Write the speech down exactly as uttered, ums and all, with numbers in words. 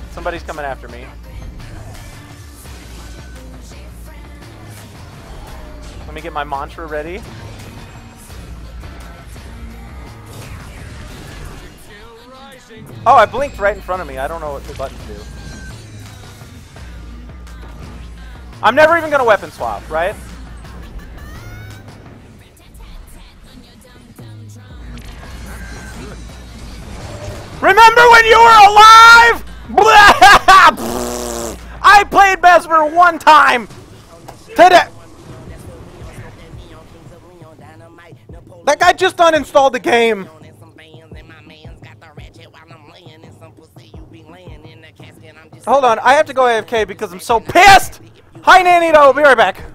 Somebody's coming after me. Let me get my mantra ready. Oh, I blinked right in front of me. I don't know what the buttons do. I'm never even going to weapon swap, right? Remember when you were alive? I played Mesmer one time today. That guy just uninstalled the game. Hold on, I have to go A F K because I'm so pissed. Hi, Nanito. Be right back.